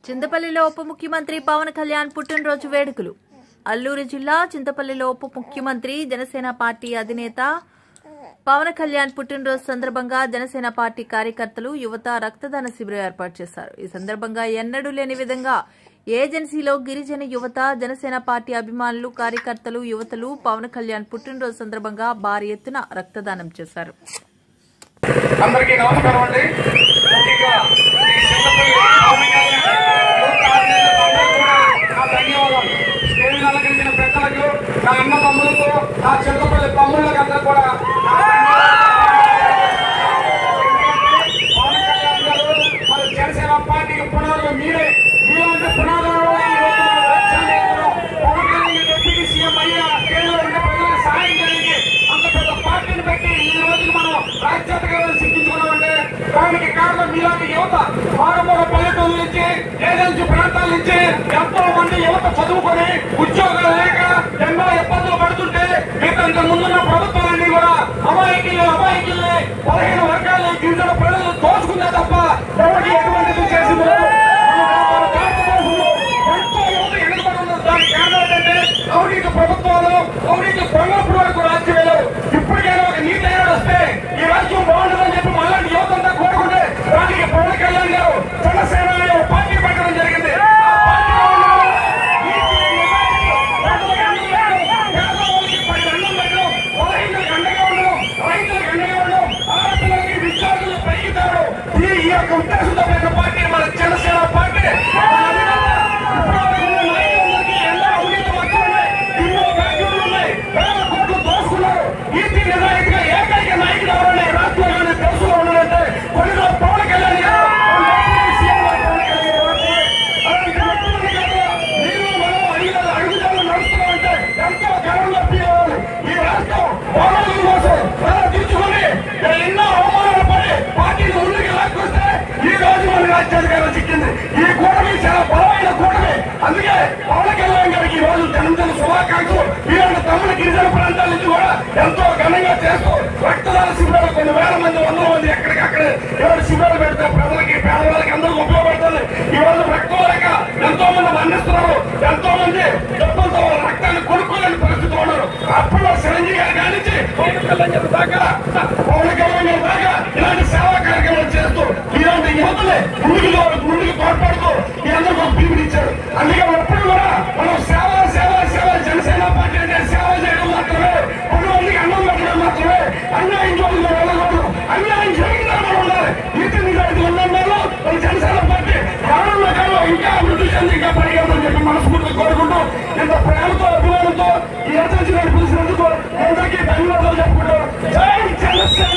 చింతపల్లిలో ఉప ముఖ్యమంత్రి పవన్ కళ్యాణ్ పుట్టినరోజు వేడుకలు. అల్లూరు జిల్లా చింతపల్లిలో ఉప ముఖ్యమంత్రి జనసేన పార్టీ అధినేత పవన్ కళ్యాణ్ పుట్టినరోజు సందర్భంగా జనసేన పార్టీ కార్యకర్తలు యువత రక్తదాన శిబిరం ఏర్పాటు చేశారు. ఈ సందర్భంగా ఎన్నడూ లేని విధంగా ఏజెన్సీలో గిరిజన యువత, జనసేన పార్టీ అభిమానులు, కార్యకర్తలు, యువతలు పవన్ కళ్యాణ్ పుట్టినరోజు సందర్భంగా భారీ ఎత్తున రక్తదానం చేశారు. అందరికీ నమస్కారం అండి. స్టేజ్ అలంకరించిన పెద్దలకు, నా అన్న తమ్ములకు, నా చింతపల్లి తమ్ముళ్ళకి అందరూ కూడా పవన్ కళ్యాణ్ గారు మన జనసేన పార్టీకి పునాదులు మీరే. మీరంటే పునాదులు పవన్ కళ్యాణ్ డిప్యూటీ సీఎం అయ్యా కేంద్రంలో ఉండే ప్రజలకు సహాయం జరిగింది. అంత పెద్ద పార్టీని పెట్టి ఈ రోజుకి మనం రాజ్యాంగాలను సిద్ధించుకున్నామంటే దానికి కారణం మీలాంటి యువత. మారుమూల పల్లెటూరు నుంచి, ఏజెన్సీ ప్రాంతాల నుంచి ఎంతో మంది యువత చదువుకొని ఉద్యోగాలు లేక ఎన్నో ఇబ్బందులు పడుతుంటే ఇంత ముందున్న ప్రభుత్వాలన్నీ కూడా అమాయకుల్ని 15 వర్గాలు గిరిజన ప్రజలు దోచుకుందే తప్ప ఎవరికి ఎటువంటిది చేసింది లేదు. ఎంతో యువత ఎన్నికబడి ఉన్నారు. దానికి కారణం ఏంటంటే అవినీతి ప్రభుత్వాలు, అవినీతి పొంగప్పుడు వరకు రాజ్యం వెళ్ళారు. ఇప్పటికైనా ఒక నీతి ఏడాది వస్తే ఈ రాజ్యం బాగుంటుందని చెప్పి మళ్ళీ యువత అంతా కోరుకుంటే దానికి పవన్ కళ్యాణ్ గారు జనసేన పార్టీ పెట్టడం జరిగింది. ఈ యొక్క ఉద్దేశంతో పెట్టిన పార్టీ మన జనసేన పార్టీ. ఎన్నో అవినీతి వర్గాలు ఉన్నాయి, ఎన్నో బ్యాంకులు ఉన్నాయి, వేల కోట్లు దోసుకున్నారు. నీతి నిజాయితీగా ఏకైక నాయకుడు ఎవరంటే రాష్ట్రంలోనే దేశంలో ఉన్నారంటే కొన్నిలో పవన్ కళ్యాణ్ గారు. మీరు మనం అడుగుదల నడుస్తున్నామంటే ఎంతో గర్వంగా ఫీల్ అవ్వాలి. ఈ రాష్ట్రం పోరాటం కోసం తీర్చుకొని ఎన్నో అవమానాలు పడి పార్టీని ముందుకు లాక్కొస్తే ఈ రోజు మన రాజ్యాధికారం చిక్కింది. ఈ కూటమి చాలా బలమైన కూటమి. అందుకే పవన్ కళ్యాణ్ గారికి ఈ రోజు జన్మదిన శుభాకాంక్షలు. ఇలాంటి తమ్ముడు గిరిజన ప్రాంతాల నుంచి కూడా ఎంతో ఘనంగా చేస్తూ రక్తదాన శిబిరాలు కొన్ని వేల మంది, 100 మంది ఎక్కడికక్కడే ఎవరు శిబిరాలు పెడితే ప్రజలకి, పేదవాళ్ళకి అందరికీ ఉపయోగపడుతుంది. ఈ రోజు రక్తం లేక ఎంతో మంది మరణిస్తున్నారు. ఎంతో మంది డబ్బులతో వాళ్ళ రక్తాన్ని కొనుక్కోలేని పరిస్థితి ఉన్నారు. అప్పుడు చిరంజీవి గారి కానించి పవన్ కళ్యాణ్ గారి దాకా ఇలాంటి సేవా కార్యక్రమాలు చేస్తూ ఇలాంటి యువతలే ముందుకు తోడ్పడుతూ మీ అందరికీ ఒక పిలుపునిచ్చారు. అందుకే ఎప్పుడు కూడా మనం సేవ జనసేన పార్టీ అంటే సేవ చేయడం మాత్రమే, 10 మందికి అన్నం పెట్టడం మాత్రమే. అన్యాయం జోలిలో వెళ్ళకూడదు. అన్యాయం జరిగిందా మనం ఉండాలి. నీతి నిజాయితీ ఉన్నందులో మన జనసేన పార్టీ రానున్న కాలంలో ఇంకా అభివృద్ధి చెంది ఇంకా పరిగెత్తని చెప్పి మనస్ఫూర్తిగా కోరుకుంటూ ఇంత ప్రేమతో, అభిమానంతో ఈ ఏజెన్సీ గారిని పిలిచినందుకు అందరికీ ధన్యవాదాలు చెప్పుకుంటూ జై జనసేన.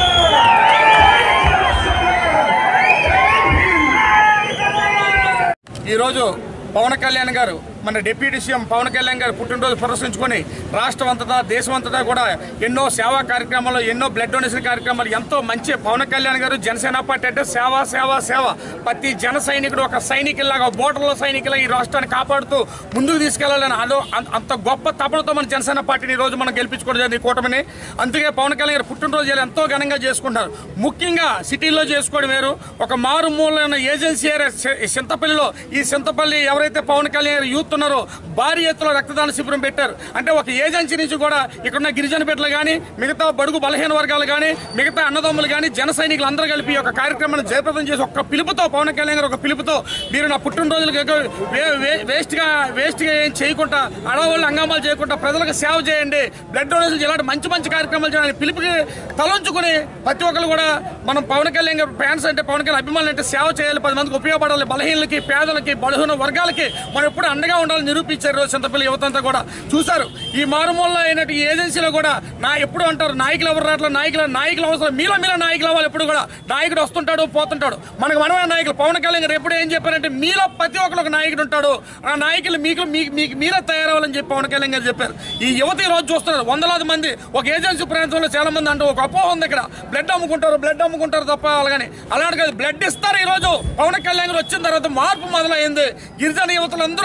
ఈరోజు పవన్ కళ్యాణ్ గారు, మన డిప్యూటీ సీఎం పవన్ కళ్యాణ్ గారు పుట్టినరోజు ప్రదర్శించుకొని రాష్ట్రం అంతటా, దేశం అంతటా కూడా ఎన్నో సేవా కార్యక్రమాలు, ఎన్నో బ్లడ్ డొనేషన్ కార్యక్రమాలు, ఎంతో మంచి పవన్ కళ్యాణ్ గారు జనసేన పార్టీ అంటే సేవ. ప్రతి జన సైనికుడు ఒక సైనికులాగా, బోర్డర్లో సైనికులా ఈ రాష్ట్రాన్ని కాపాడుతూ ముందుకు తీసుకెళ్లాలని అంత గొప్ప తపనతో మన జనసేన పార్టీని ఈ రోజు మనం గెలిపించుకోవడం జరిగింది, ఈ కూటమిని. అందుకే పవన్ కళ్యాణ్ గారు పుట్టినరోజు ఎంతో ఘనంగా చేసుకుంటారు. ముఖ్యంగా సిటీలో చేసుకోవడం వేరు. ఒక మారుమూలైన ఏజెన్సీ చింతపల్లిలో, ఈ చింతపల్లి ఎవరైతే పవన్ కళ్యాణ్ గారు యూత్ ఉన్నారో భారీ ఎత్తులో రక్తదాన శిబిరం పెట్టారు. అంటే ఒక ఏజెన్సీ నుంచి కూడా ఇక్కడున్న గిరిజన బిడ్డలు కానీ, మిగతా బడుగు బలహీన వర్గాలు కానీ, మిగతా అన్నదమ్ములు కానీ, జన సైనికులు అందరూ కలిపి ఒక కార్యక్రమాన్ని జయప్రదం చేసి ఒక పిలుపుతో, పవన్ కళ్యాణ్ గారు ఒక పిలుపుతో, మీరు నా పుట్టినరోజులకు వేస్ట్గా ఏం చేయకుండా, అడవాళ్ళు హంగామాలు చేయకుండా ప్రజలకు సేవ చేయండి, బ్లడ్ డొనేషన్ ఇలాంటి మంచి కార్యక్రమాలు చేయాలని పిలుపుకి తలంచుకుని ప్రతి ఒక్కరు కూడా మనం పవన్ కళ్యాణ్ గారు ఫ్యాన్స్ అంటే, పవన్ కళ్యాణ్ అభిమానులు అంటే సేవ చేయాలి, 10 మందికి ఉపయోగపడాలి, బలహీనలకి, పేదలకి, బలహీన వర్గాలకి మనం ఎప్పుడు అండగా ఉండాలని నిరూపించారు. చింతపల్లి యువత అంతా కూడా చూశారు. ఈ మారుమూలలో అయినట్టు ఈ ఏజెన్సీలో కూడా ఎప్పుడు అంటారు నాయకులు ఎవరు రావట్లేదు, నాయకులు అవసరం, మీలో నాయకులు అవ్వాలి. ఎప్పుడు కూడా నాయకుడు వస్తుంటాడు, పోతుంటాడు. మనమే నాయకులు. పవన్ కళ్యాణ్ గారు ఎప్పుడు ఏం చెప్పారంటే మీలో ప్రతి ఒక్కరు ఒక నాయకుడు ఉంటాడు, ఆ నాయకులు మీరే తయారవ్వాలని చెప్పి పవన్ కళ్యాణ్ గారు చెప్పారు. ఈ యువత ఈ రోజు చూస్తున్నారు. వందలాది మంది ఒక ఏజెన్సీ ప్రాంతంలో చాలా మంది అంటూ ఒక అపోహ ఉంది, ఇక్కడ బ్లడ్ అమ్ముకుంటారు తప్ప. అలాగని అలాంటి కాదు, బ్లడ్ ఇస్తారు. ఈ రోజు పవన్ కళ్యాణ్ గారు వచ్చిన తర్వాత మార్పు మొదలైంది. గిరిజన యువతలు అందరూ బాగుండాలి.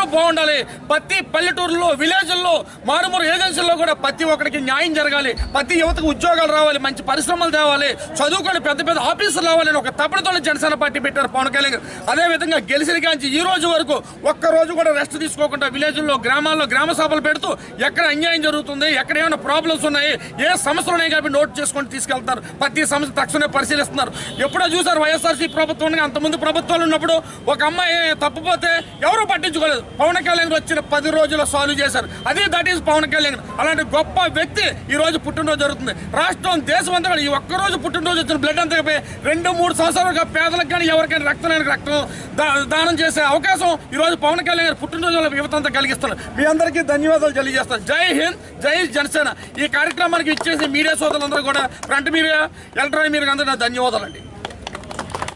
జరగాలి. ప్రతి పల్లెటూరులో, విలేజ్ల్లో, మారుమూరు ఏజెన్సీల్లో కూడా ప్రతి ఒక్కరికి న్యాయం జరగాలి. ప్రతి యువతకు ఉద్యోగాలు రావాలి, మంచి పరిశ్రమలు తేవాలి, చదువుకొని పెద్ద పెద్ద ఆఫీసులు రావాలని ఒక తపనతో జనసేన పార్టీ పెట్టారు పవన్ కళ్యాణ్ గారు. అదేవిధంగా గెలిచిన కాంచి ఈ రోజు వరకు ఒక్క రోజు కూడా రెస్ట్ తీసుకోకుండా విలేజ్ల్లో, గ్రామాల్లో గ్రామ సభలు పెడుతూ ఎక్కడ అన్యాయం జరుగుతుంది, ఎక్కడ ఏమైనా ప్రాబ్లమ్స్ ఉన్నాయి, ఏ సమస్యలు ఉన్నాయి కాబట్టి నోట్ చేసుకొని తీసుకెళ్తారు. ప్రతి సమస్య తక్షణమే పరిశీలిస్తున్నారు. ఎప్పుడో చూసారు వైఎస్ఆర్సీ ప్రభుత్వం, అంతకుముందు ప్రభుత్వాలు ఉన్నప్పుడు ఒక అమ్మాయి తప్పిపోతే ఎవరూ పట్టించుకోలేదు. పవన్ కళ్యాణ్ వచ్చిన 10 రోజుల్లో సాల్వ్ చేశారు. అది దట్ ఈస్ పవన్ కళ్యాణ్. అలాంటి గొప్ప వ్యక్తి ఈ రోజు పుట్టినరోజు జరుగుతుంది. రాష్ట్రం, దేశం అంతా ఈ ఒక్కరోజు పుట్టినరోజు వచ్చిన బ్లడ్ అంతా 2-3 సంవత్సరాలుగా పేదలకు కానీ ఎవరికైనా రక్తం దానం చేసే అవకాశం ఈ రోజు పవన్ కళ్యాణ్ గారు పుట్టినరోజు యువత అంతా కలిగిస్తున్నారు. మీ అందరికీ ధన్యవాదాలు తెలియజేస్తాను. జై హింద్, జై జనసేన. ఈ కార్యక్రమానికి ఇచ్చేసి మీడియా సోదరులందరూ కూడా, ఫ్రంట్ మీడియా, ఎలక్ట్రానిక్ మీడియా అందరూ ధన్యవాదాలండి.